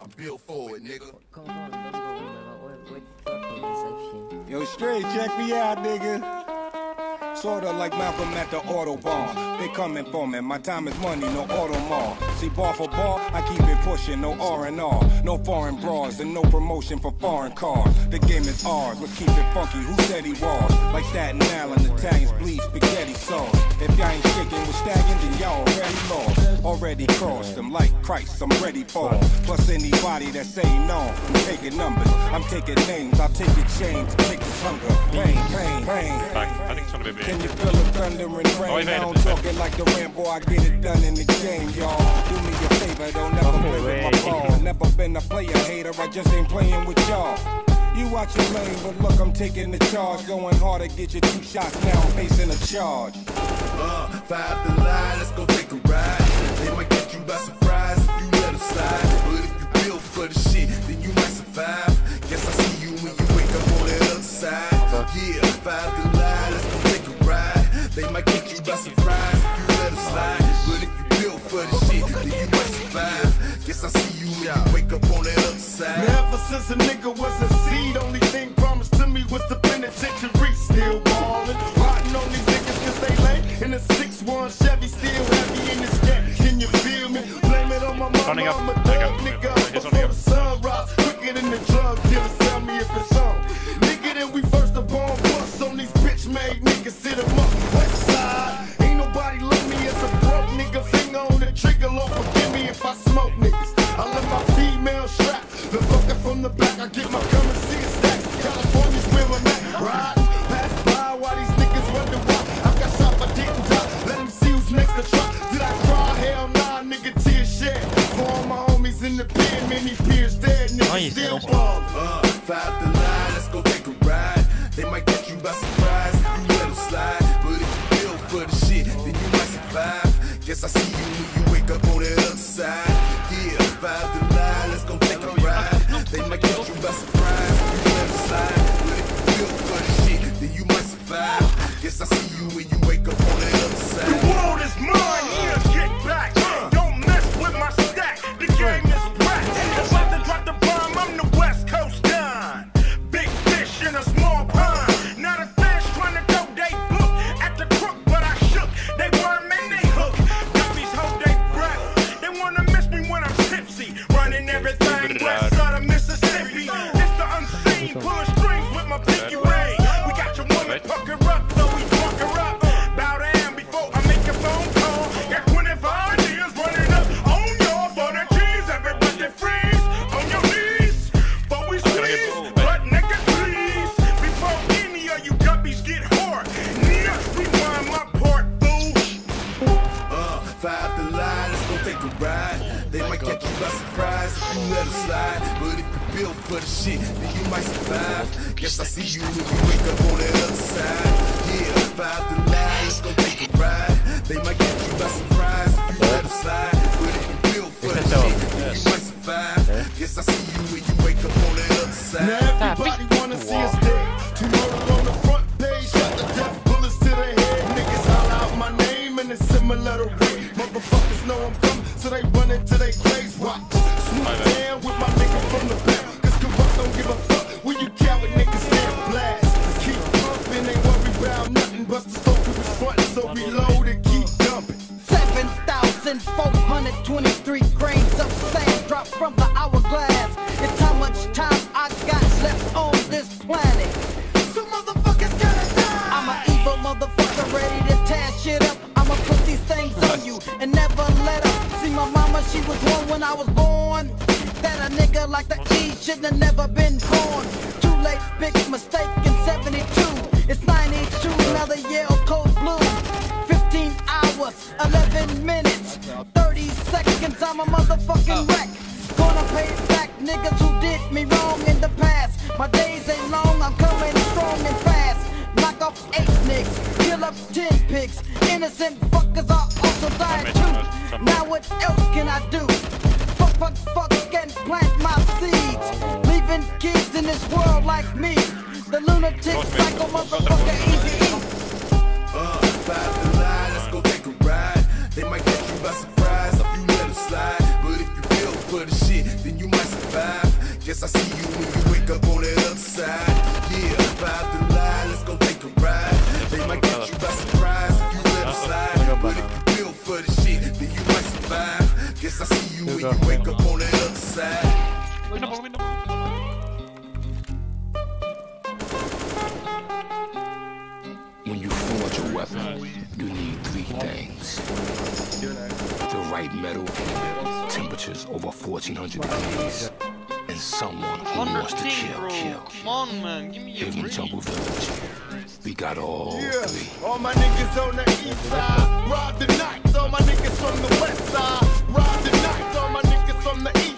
I'm built for it, nigga. Yo, straight, check me out, nigga. Sorta like Malcolm at the Autobahn. They coming for me, my time is money, no Audemars. See, bar for bar, I keep it pushing, no R&R. No foreign bras and no promotion for foreign cars. The game is ours, let's keep it funky, who said he was? Like Staten Island, Italians bleed spaghetti sauce. If y'all ain't shaking with stagging, then y'all already lost. Already crossed them like Christ, I'm ready for them. Plus anybody that say no, I'm taking numbers, I'm taking names, I'll take your chains, take this hunger, pain, pain, pain. I think it's on a bit. Can you feel the thunder and rain? I don't talking like the Rambo, I get it done in the game, y'all. Do me a favor, don't never play with my ball. Never been a player hater, I just ain't playing with y'all. You watch your lane, but look, I'm taking the charge. Going hard to get you 2 shots, now I'm facing a charge. 5 to line, let's go take a ride. They might get you by surprise if you let them slide. But if you build for the shit, then you might survive. Guess I see you when you wake up on that other side. Yeah, 5 to line, let's go take a ride. They might get you by surprise if you let them slide. But if you build for the shit, then you might survive. Guess I see you when you wake up on that other side. Ever since a nigga was a seed, only thing promised to me was the penitentiary. Still ballin', riding on these niggas cause they late. In a 6-1 Chevy, still heavy in this game. Can you feel me? Blame it on my mama, I'm a thug nigga up before the sun rise. Quicker than the drug dealers, tell me if it's on. Nigga, then we first the bomb bust on these bitch-made niggas, sit them up west side. Ain't nobody love me as a broke nigga, finger on the trigger, Lord forgive me if I smoke niggas. I let my female strap, the fucker from the back, I get my currency stacks. California's where I'm at, riding pass by while these niggas wonder why I got shot but didn't die. Let them see who's next to try. Did I cry? Hell nah, nigga, tears shed. For all my homies in the pen, many peers dead, niggas still ballin'. 5 to line, let's go take a ride. They might get you by surprise if you let them slide. But if you build for the shit, then you might survive. Guess I see you when you wake up on the other side. Yeah, 5 to line, let's go take a ride. They might get you by surprise if you let them slide. But if you build for the shit, then you might survive. Guess I see you when you wake up on the other side. The world is mine, yeah, get back. Don't mess with my stack, the game is whack. About to drop the bomb, I'm the West Coast Don. Big fish in a small pond. Not a fish trying to go they book at the crook, but I shook. They worm and they hook. Guppies hold they breath. They wanna miss me when I'm tipsy. Running everything west side of Mississippi. It's the unseen, pulling strings with my pinky ring. We got your woman pucker up, so we fuck her up. Bow down before I make a phone call. Got 25 years running up on y'all for the cheese. Everybody freeze on your knees. But we squeeze, but nigga please. Before any of you guppies get hard, nuts rewind my part, fool. 5 to line, let's go take a ride. They might catch you by surprise if you let them slide. But if you build for the shit, then you might survive. Guess I see you when you wake up on the other side. Yeah, 5 to line, let's go take a ride. They might catch you by surprise if you let them slide. But if you build for the shit, then you might survive. Guess I see you when you wake up on the other side. Now everybody wanna see us dead. Tomorrow on the front page, shot the death bullets to the head. Niggas holler out my name in a similar way. Motherfuckers know I'm coming, so they run into their graves. Watch, swoop down with my nigga from the back. Cause corrupt don't give a fuck when you coward niggas stand blast. Keep pumping, ain't worry about nothing. Bust the stove to his front, so reload and keep dumping. 7,423 grains of sand dropped from the hourglass. It's how much time I got left on this planet. So motherfuckers gotta die. I'm an evil motherfucker ready to tear shit up. I'ma put these things on you and never let up. See my mama, she was one when I was born. That a nigga like the E shouldn't have never been born. Too late, big mistake in 72. It's 92, another year of cold blue. 15 hours, 11 minutes, 30 seconds, I'm a motherfucking wreck. Gonna pay back niggas who did me wrong in the past. My days ain't long, I'm coming strong and fast. Knock off 8 niggas, kill up 10 pigs. Innocent fuckers are also dying too. Now what else can I do? Fuck and plant my seeds. Leaving kids in this world like me. The lunatic psycho motherfucker easy. 5 to line, let's go take a ride. They might catch you by surprise if you let them slide. But if you build for the shit, then you might survive. Guess I see you when you wake up on the other side. Yeah, 5 to lie, let's go take a ride. They might get you by surprise if you let them slide. But if you feel for the shit, then you might survive. Guess I see you when you wake up on the other side. When you forge a weapon, you need 3 things. The right metal, temperatures over 1400 degrees, and someone who wants to kill. Come on, man, give me a Here in Jungle Village, we got all 3. All my niggas on the east side, rob the nights. All my niggas from the west side, rob the nights. All my niggas from the east